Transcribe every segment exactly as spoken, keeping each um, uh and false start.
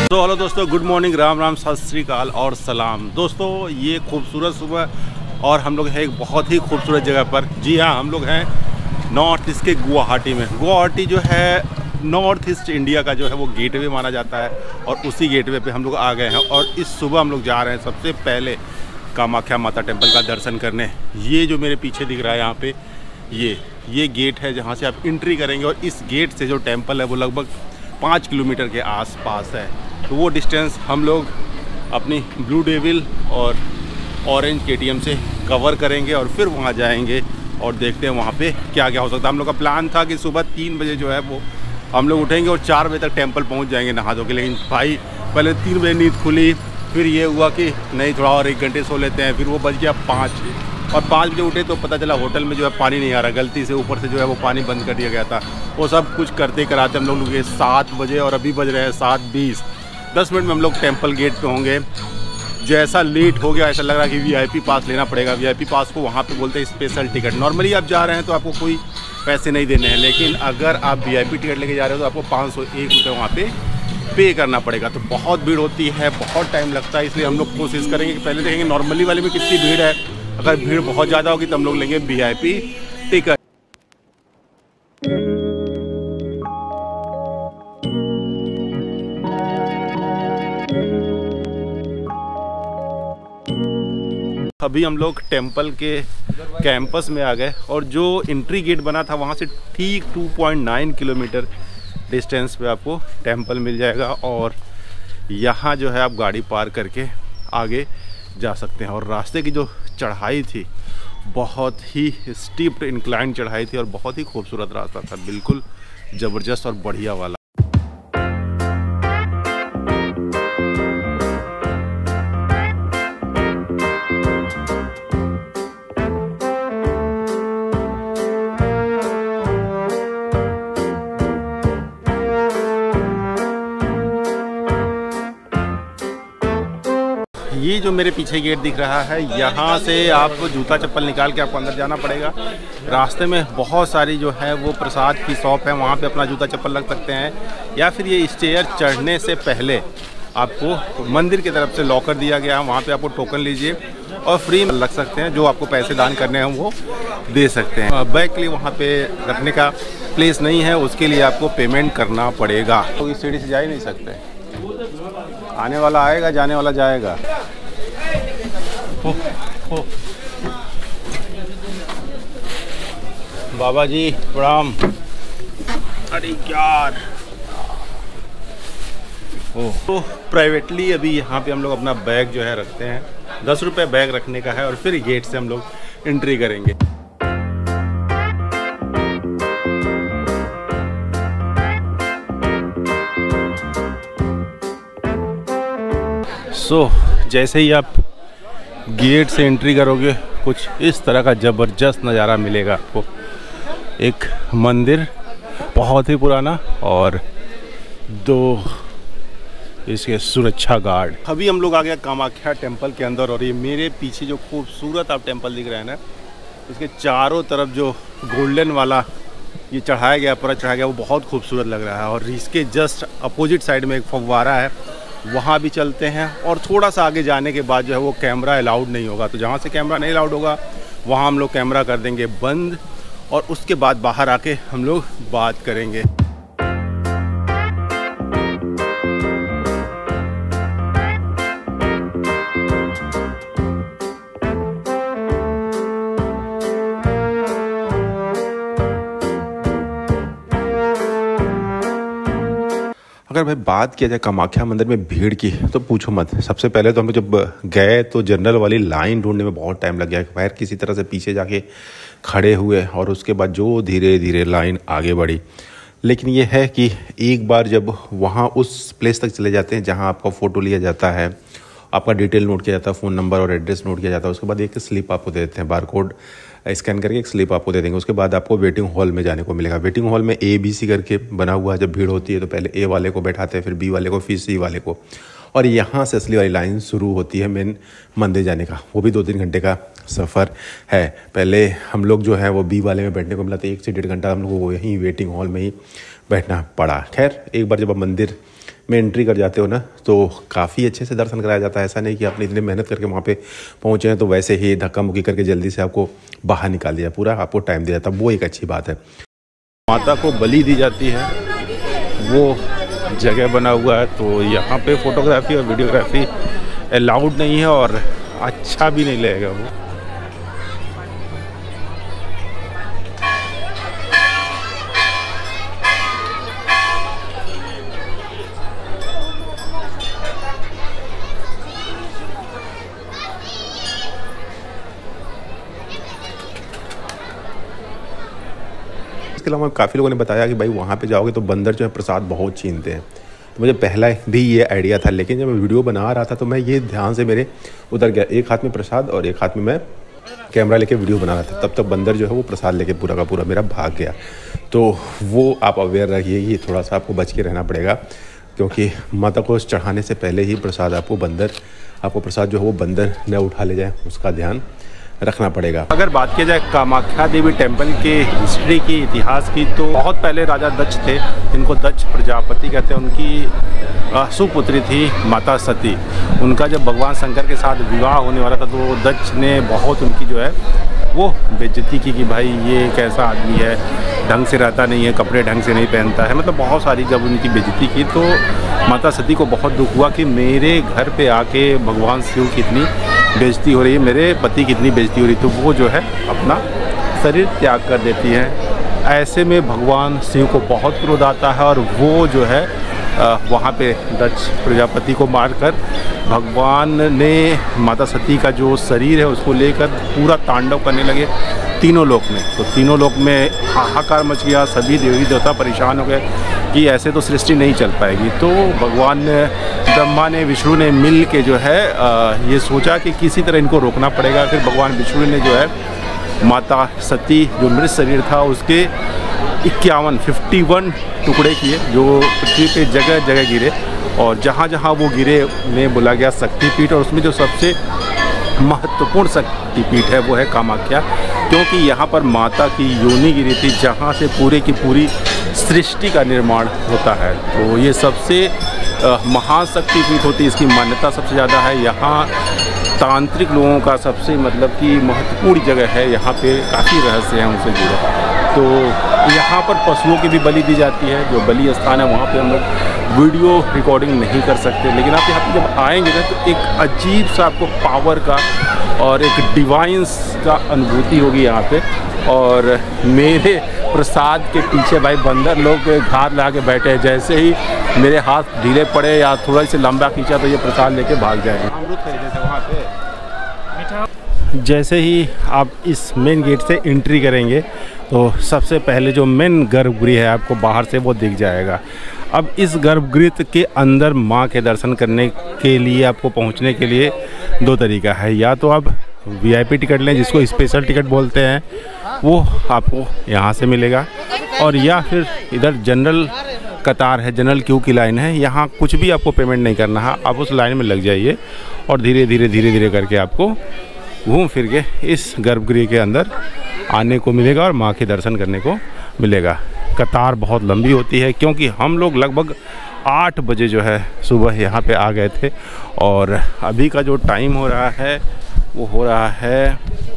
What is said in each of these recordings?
तो हेलो दोस्तों, good morning, Ram Ram, सत श्री अकाल और सलाम। दोस्तों ये खूबसूरत सुबह और हम लोग हैं एक बहुत ही खूबसूरत जगह पर। जी हाँ, हम लोग हैं नॉर्थ ईस्ट के गुवाहाटी में। गुवाहाटी जो है नॉर्थ ईस्ट इंडिया का जो है वो गेटवे माना जाता है और उसी गेटवे पे हम लोग आ गए हैं। और इस सुबह हम लोग जा रहे हैं सबसे पहले कामाख्या माता टेम्पल का दर्शन करने। ये जो मेरे पीछे दिख रहा है यहाँ पे ये ये गेट है जहाँ से आप एंट्री करेंगे और इस गेट से जो टेम्पल है वो लगभग पाँच किलोमीटर के आसपास है। तो वो डिस्टेंस हम लोग अपनी ब्लू डेविल और ऑरेंज के टी एम से कवर करेंगे और फिर वहाँ जाएंगे और देखते हैं वहाँ पे क्या क्या हो सकता है। हम लोग का प्लान था कि सुबह तीन बजे जो है वो हम लोग उठेंगे और चार बजे तक टेम्पल पहुँच जाएंगे नहा धो के। लेकिन भाई पहले तीन बजे नींद खुली, फिर ये हुआ कि नहीं थोड़ा और एक घंटे सो लेते हैं। फिर वो बज गया पाँच और पाँच बजे उठे तो पता चला होटल में जो है पानी नहीं आ रहा, गलती से ऊपर से जो है वो पानी बंद कर दिया गया था। वो सब कुछ करते कराते हम लोग ये सात बजे और अभी बज रहे हैं सात बीस। दस मिनट में हम लोग टेम्पल गेट पे होंगे। जैसा लेट हो गया ऐसा लग रहा है कि वीआईपी पास लेना पड़ेगा। वीआईपी पास को वहाँ पे बोलते हैं स्पेशल टिकट। नॉर्मली आप जा रहे हैं तो आपको कोई पैसे नहीं देने हैं, लेकिन अगर आप वीआईपी टिकट लेके जा रहे हो तो आपको पाँच सौ एक रुपये वहाँ पे पे करना पड़ेगा। तो बहुत भीड़ होती है, बहुत टाइम लगता है, इसलिए हम लोग कोशिश करेंगे कि पहले देखेंगे नॉर्मली वाले में कितनी भीड़ है। अगर भीड़ बहुत ज़्यादा होगी तो हम लोग लेंगे वीआईपी टिकट। अभी हम लोग टेम्पल के कैंपस में आ गए और जो एंट्री गेट बना था वहाँ से ठीक दो पॉइंट नौ किलोमीटर डिस्टेंस पे आपको टेम्पल मिल जाएगा और यहाँ जो है आप गाड़ी पार करके आगे जा सकते हैं। और रास्ते की जो चढ़ाई थी बहुत ही स्टीप इंक्लाइन चढ़ाई थी और बहुत ही खूबसूरत रास्ता था, बिल्कुल ज़बरदस्त और बढ़िया वाला। ये जो मेरे पीछे गेट दिख रहा है यहाँ से आप जूता चप्पल निकाल के आपको अंदर जाना पड़ेगा। रास्ते में बहुत सारी जो है वो प्रसाद की शॉप है, वहाँ पे अपना जूता चप्पल रख सकते हैं। या फिर ये स्टेयर चढ़ने से पहले आपको मंदिर की तरफ से लॉकर दिया गया है, वहाँ पे आपको टोकन लीजिए और फ्री में रख सकते हैं। जो आपको पैसे दान करने हैं वो दे सकते हैं। बैग के लिए वहाँ पर रखने का प्लेस नहीं है, उसके लिए आपको पेमेंट करना पड़ेगा। तो इस सीढ़ी से जा ही नहीं सकते, आने वाला आएगा जाने वाला जाएगा। हो, हो। बाबा जी प्रणाम। अरे यार ओ तो प्राइवेटली अभी यहाँ पे हम लोग अपना बैग जो है रखते हैं। दस रुपये बैग रखने का है और फिर गेट से हम लोग एंट्री करेंगे। सो so, जैसे ही आप गेट से एंट्री करोगे कुछ इस तरह का ज़बरदस्त नज़ारा मिलेगा आपको। एक मंदिर बहुत ही पुराना और दो इसके सुरक्षा गार्ड। अभी हम लोग आ गए कामाख्या टेम्पल के अंदर और ये मेरे पीछे जो खूबसूरत आप टेम्पल दिख रहे हैं ना, इसके चारों तरफ जो गोल्डन वाला ये चढ़ाया गया पूरा चढ़ाया गया वो बहुत खूबसूरत लग रहा है। और इसके जस्ट अपोजिट साइड में एक फव्वारा है, वहाँ भी चलते हैं। और थोड़ा सा आगे जाने के बाद जो है वो कैमरा अलाउड नहीं होगा, तो जहाँ से कैमरा नहीं अलाउड होगा वहाँ हम लोग कैमरा कर देंगे बंद और उसके बाद बाहर आके हम लोग बात करेंगे। अगर भाई बात किया जाए कामाख्या मंदिर में भीड़ की तो पूछो मत। सबसे पहले तो हम लोग जब गए तो जनरल वाली लाइन ढूंढने में बहुत टाइम लग गया। खैर किसी तरह से पीछे जाके खड़े हुए और उसके बाद जो धीरे धीरे लाइन आगे बढ़ी। लेकिन ये है कि एक बार जब वहाँ उस प्लेस तक चले जाते हैं जहाँ आपका फ़ोटो लिया जाता है, आपका डिटेल नोट किया जाता है, फ़ोन नंबर और एड्रेस नोट किया जाता है, उसके बाद एक स्लिप आपको दे देते हैं, बार कोड स्कैन करके एक स्लिप आपको दे देंगे। उसके बाद आपको वेटिंग हॉल में जाने को मिलेगा। वेटिंग हॉल में ए बी सी करके बना हुआ है। जब भीड़ होती है तो पहले ए वाले को बैठाते हैं, फिर बी वाले को, फिर सी वाले को, और यहाँ से असली वाली लाइन शुरू होती है मेन मंदिर जाने का। वो भी दो तीन घंटे का सफ़र है। पहले हम लोग जो है वो बी वाले में बैठने को मिला, तो एक से डेढ़ घंटा हम लोग को यहीं वेटिंग हॉल में ही बैठना पड़ा। खैर एक बार जब आप मंदिर में एंट्री कर जाते हो ना तो काफ़ी अच्छे से दर्शन कराया जाता है। ऐसा नहीं कि आपने इतनी मेहनत करके वहाँ पे पहुँचे हैं तो वैसे ही धक्का मुक्की करके जल्दी से आपको बाहर निकाल दिया, पूरा आपको टाइम दिया जाता है, वो एक अच्छी बात है। माता को बलि दी जाती है, वो जगह बना हुआ है, तो यहाँ पे फोटोग्राफी और वीडियोग्राफी अलाउड नहीं है और अच्छा भी नहीं लगेगा वो। इसके अलावा काफ़ी लोगों ने बताया कि भाई वहाँ पे जाओगे तो बंदर जो है प्रसाद बहुत छीनते हैं। तो मुझे पहला भी ये आइडिया था, लेकिन जब मैं वीडियो बना रहा था तो मैं ये ध्यान से मेरे उतर गया, एक हाथ में प्रसाद और एक हाथ में मैं कैमरा लेके वीडियो बना रहा था, तब तक बंदर जो है वो प्रसाद लेके पूरा का पूरा मेरा भाग गया। तो वो आप अवेयर रहिए, ये थोड़ा सा आपको बच के रहना पड़ेगा, क्योंकि माता को चढ़ाने से पहले ही प्रसाद आपको बंदर आपको प्रसाद जो है वो बंदर न उठा ले जाए, उसका ध्यान रखना पड़ेगा। अगर बात की जाए कामाख्या देवी टेम्पल के हिस्ट्री की, इतिहास की, तो बहुत पहले राजा दक्ष थे, जिनको दक्ष प्रजापति कहते हैं। उनकी सुपुत्री थी माता सती। उनका जब भगवान शंकर के साथ विवाह होने वाला था तो दक्ष ने बहुत उनकी जो है वो बेइज्जती की कि भाई ये कैसा आदमी है, ढंग से रहता नहीं है, कपड़े ढंग से नहीं पहनता है, मतलब बहुत सारी जब उनकी बेइज्जती की तो माता सती को बहुत दुख हुआ कि मेरे घर पे आके भगवान शिव की इतनी बेइज्जती हो रही है, मेरे पति की इतनी बेइज्जती हो रही, तो वो जो है अपना शरीर त्याग कर देती है। ऐसे में भगवान शिव को बहुत क्रोध आता है और वो जो है वहाँ पे दक्ष प्रजापति को मारकर भगवान ने माता सती का जो शरीर है उसको लेकर पूरा तांडव करने लगे तीनों लोक में। तो तीनों लोक में हाहाकार मच गया, सभी देवी देवता परेशान हो गए कि ऐसे तो सृष्टि नहीं चल पाएगी। तो भगवान ब्रह्मा ने विष्णु ने मिल के जो है ये सोचा कि किसी तरह इनको रोकना पड़ेगा। फिर भगवान विष्णु ने जो है माता सती जो मृत शरीर था उसके इक्यावन फिफ्टी वन टुकड़े किए, जो पृथ्वी पे जगह जगह गिरे, और जहाँ जहाँ वो गिरे उन्हें बोला गया शक्तिपीठ। और उसमें जो सबसे महत्वपूर्ण शक्तिपीठ है वो है कामाख्या, क्योंकि यहाँ पर माता की योनि गिरी थी जहाँ से पूरे की पूरी सृष्टि का निर्माण होता है। तो ये सबसे महान शक्तिपीठ होती है, इसकी मान्यता सबसे ज़्यादा है। यहाँ तांत्रिक लोगों का सबसे मतलब कि महत्वपूर्ण जगह है, यहाँ पे काफ़ी रहस्य हैं उनसे जुड़े। तो यहाँ पर पशुओं की भी बलि दी जाती है, जो बलि स्थान है वहाँ पे हम लोग वीडियो रिकॉर्डिंग नहीं कर सकते, लेकिन आप यहाँ पे जब आएंगे ना तो एक अजीब सा आपको पावर का और एक डिवाइंस का अनुभूति होगी यहाँ पे। और मेरे प्रसाद के पीछे भाई बंदर लोग घात लगा के बैठे हैं, जैसे ही मेरे हाथ ढीले पड़े या थोड़ा सा लंबा खींचा तो ये प्रसाद लेके भाग जाएंगे। अमृत है जैसे वहाँ पे। जैसे ही आप इस मेन गेट से एंट्री करेंगे तो सबसे पहले जो मेन गर्भगृह है आपको बाहर से वो दिख जाएगा। अब इस गर्भगृह के अंदर माँ के दर्शन करने के लिए आपको पहुँचने के लिए दो तरीका है, या तो आप वी आई पी टिकट लें जिसको स्पेशल टिकट बोलते हैं, वो आपको यहाँ से मिलेगा, और या फिर इधर जनरल कतार है, जनरल क्यू की लाइन है, यहाँ कुछ भी आपको पेमेंट नहीं करना है, आप उस लाइन में लग जाइए और धीरे धीरे धीरे धीरे करके आपको घूम फिर के इस गर्भगृह के अंदर आने को मिलेगा और माँ के दर्शन करने को मिलेगा। कतार बहुत लंबी होती है, क्योंकि हम लोग लगभग आठ बजे जो है सुबह यहाँ पे आ गए थे, और अभी का जो टाइम हो रहा है वो हो रहा है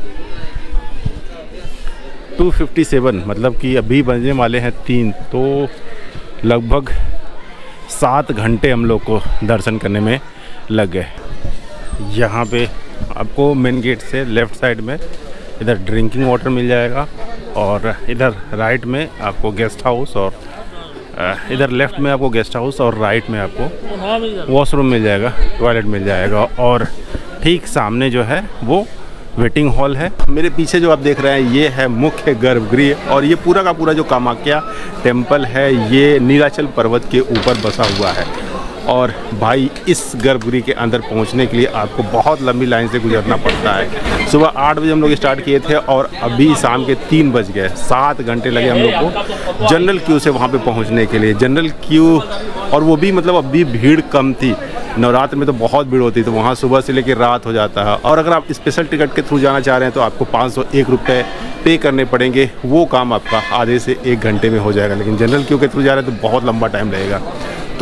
टू फिफ्टी सेवन, मतलब कि अभी बजने वाले हैं तीन, तो लगभग सात घंटे हम लोग को दर्शन करने में लग गए। यहाँ पे आपको मेन गेट से लेफ़्ट साइड में इधर ड्रिंकिंग वाटर मिल जाएगा, और इधर राइट में आपको गेस्ट हाउस, और इधर लेफ़्ट में आपको गेस्ट हाउस और राइट में आपको वॉशरूम मिल जाएगा, टॉयलेट मिल जाएगा, और ठीक सामने जो है वो वेटिंग हॉल है। मेरे पीछे जो आप देख रहे हैं ये है मुख्य गर्भगृह, और ये पूरा का पूरा जो कामाख्या टेम्पल है ये नीलाचल पर्वत के ऊपर बसा हुआ है। और भाई इस गर्भगृह के अंदर पहुंचने के लिए आपको बहुत लंबी लाइन से गुजरना पड़ता है। सुबह आठ बजे हम लोग स्टार्ट किए थे और अभी शाम के तीन बज गए, सात घंटे लगे हम लोग को जनरल क्यू से वहां पे पहुंचने के लिए। जनरल क्यू, और वो भी मतलब अभी भीड़ कम थी, नवरात्र में तो बहुत भीड़ होती है, तो वहाँ सुबह से लेकर रात हो जाता है। और अगर आप स्पेशल टिकट के थ्रू जाना चाह रहे हैं तो आपको पाँच सौ एक रुपये पे करने पड़ेंगे, वो काम आपका आधे से एक घंटे में हो जाएगा। लेकिन जनरल क्यू के थ्रू जा रहे हैं तो बहुत लंबा टाइम लगेगा। तो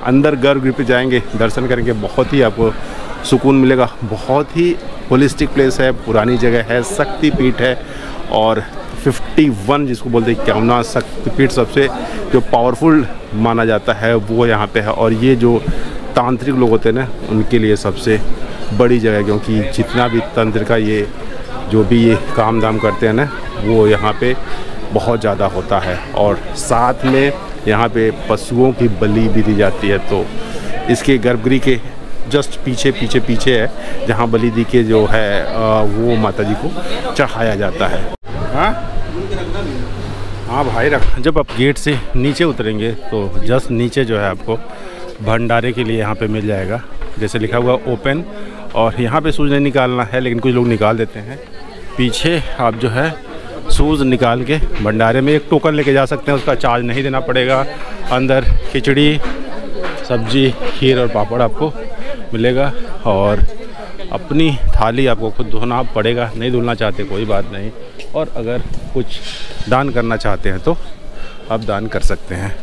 अंदर गर्भगृह पे जाएंगे, दर्शन करेंगे, बहुत ही आपको सुकून मिलेगा। बहुत ही होलिस्टिक प्लेस है, पुरानी जगह है, शक्तिपीठ है। और इक्यावन जिसको बोलते हैं इक्यावन शक्तिपीठ सबसे जो पावरफुल माना जाता है वो यहाँ पे है। और ये जो तांत्रिक लोग होते हैं ना, उनके लिए सबसे बड़ी जगह है, क्योंकि जितना भी तंत्र का ये जो भी ये काम धाम करते हैं ना, वो यहाँ पे बहुत ज़्यादा होता है। और साथ में यहाँ पे पशुओं की बलि भी दी जाती है। तो इसके गर्भगृह के जस्ट पीछे पीछे पीछे है जहाँ बलि दी के जो है वो माता जी को चढ़ाया जाता है। हाँ हाँ भाई रख। जब आप गेट से नीचे उतरेंगे तो जस्ट नीचे जो है आपको भंडारे के लिए यहाँ पे मिल जाएगा, जैसे लिखा हुआ ओपन। और यहाँ पे शूज़ नहीं निकालना है, लेकिन कुछ लोग निकाल देते हैं। पीछे आप जो है शूज़ निकाल के भंडारे में एक टोकन लेके जा सकते हैं, उसका चार्ज नहीं देना पड़ेगा। अंदर खिचड़ी, सब्जी, खीर और पापड़ आपको मिलेगा। और अपनी थाली आपको खुद धोना पड़ेगा, नहीं धुलना चाहते कोई बात नहीं। और अगर कुछ दान करना चाहते हैं तो आप दान कर सकते हैं।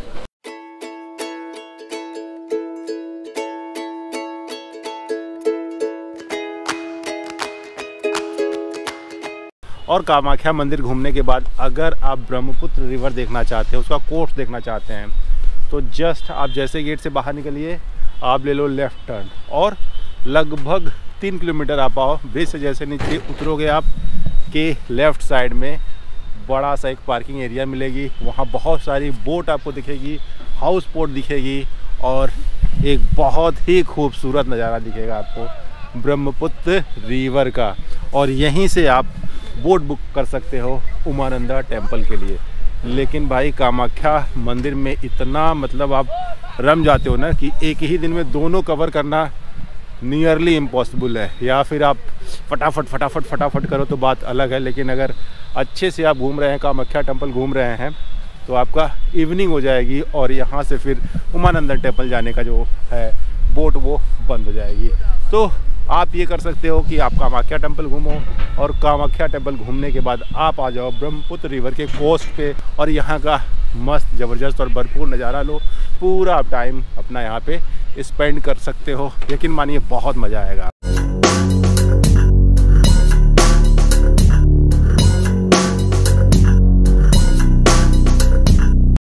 और कामाख्या मंदिर घूमने के बाद अगर आप ब्रह्मपुत्र रिवर देखना चाहते हैं, उसका कोर्स देखना चाहते हैं, तो जस्ट आप जैसे गेट से बाहर निकलिए, आप ले लो लेफ़्ट टर्न और लगभग तीन किलोमीटर आप आओ। ब्रिज से जैसे नीचे उतरोगे आप के लेफ़्ट साइड में बड़ा सा एक पार्किंग एरिया मिलेगी। वहाँ बहुत सारी बोट आपको दिखेगी, हाउस बोट दिखेगी और एक बहुत ही खूबसूरत नज़ारा दिखेगा आपको ब्रह्मपुत्र रिवर का। और यहीं से आप बोट बुक कर सकते हो उमानंदा टेम्पल के लिए। लेकिन भाई कामाख्या मंदिर में इतना मतलब आप रम जाते हो ना कि एक ही दिन में दोनों कवर करना नियरली इम्पॉसिबल है। या फिर आप फटाफट फटाफट फटाफट करो तो बात अलग है, लेकिन अगर अच्छे से आप घूम रहे हैं, कामाख्या टेम्पल घूम रहे हैं, तो आपका इवनिंग हो जाएगी और यहाँ से फिर उमानंदा टेम्पल जाने का जो है बोट वो बंद हो जाएगी। तो आप ये कर सकते हो कि आप कामाख्या टेम्पल घूमो और कामाख्या टेम्पल घूमने के बाद आप आ जाओ ब्रह्मपुत्र रिवर के कोस्ट पे और यहाँ का मस्त ज़बरदस्त और भरपूर नज़ारा लो। पूरा आप टाइम अपना यहाँ पे स्पेंड कर सकते हो। यकीन मानिए बहुत मज़ा आएगा।